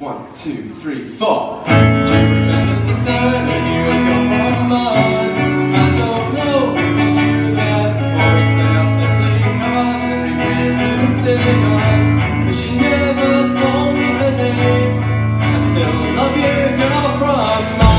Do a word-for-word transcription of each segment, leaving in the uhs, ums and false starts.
One, two, three, four. Do you remember the time when you would go from Mars? I don't know if you knew that. Always stay up and play cards every winter and cigars. But she never told me her name. I still love you, girl from Mars.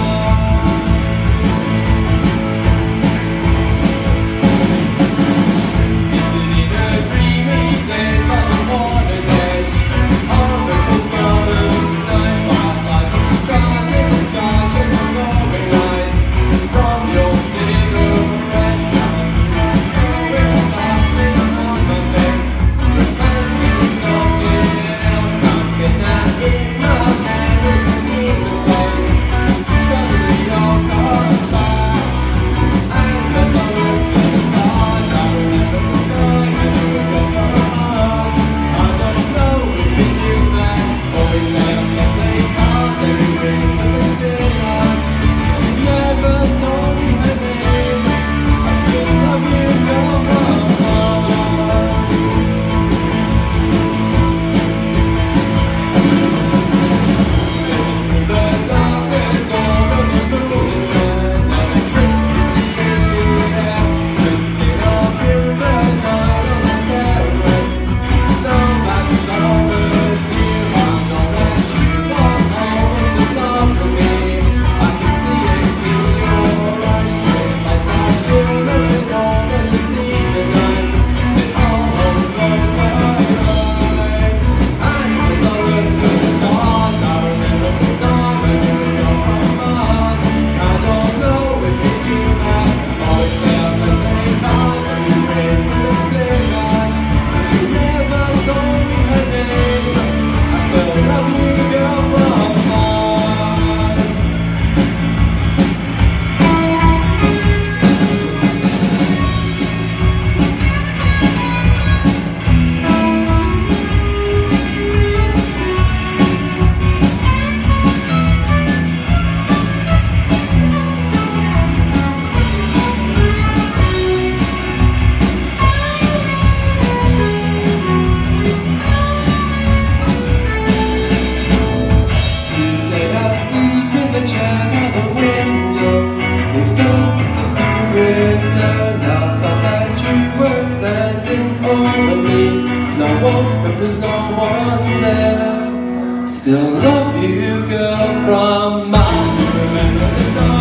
Sitting in a dreamy daze by the water's edge, on the coast summers, night fireflies and the stars in the sky, children glowing light from your cigarette. Going softly on my face, reminds me of something else, something that in my head is in this place. Suddenly all comes back, and as I look to the stars, I remember the time when you would go for Mars. I don't know if you knew that. Always stay up and play cards every winter and cigars. She never told me her name. I still love you, girl from Mars. Sitting through the darkness over the moon's red, electricity in the air, twisting all through the night on the terrace. Though that summer's here, I know that you want always the love for me. I can see it in your eyes, strange lights as you're looking on in the sea tonight. It almost blows my mind. And as I look to the stars, I remember the time when you would go from Mars. I don't know if you knew that. Always stay up and play cards every winter and cigars. But she never told me her name. I still love you, girl from Mars. Today I sleep in the chair by the window. It felt as if you returned. I thought that you were standing over me. No one, there was no one there. Still love you, girl from Mars. Remember the time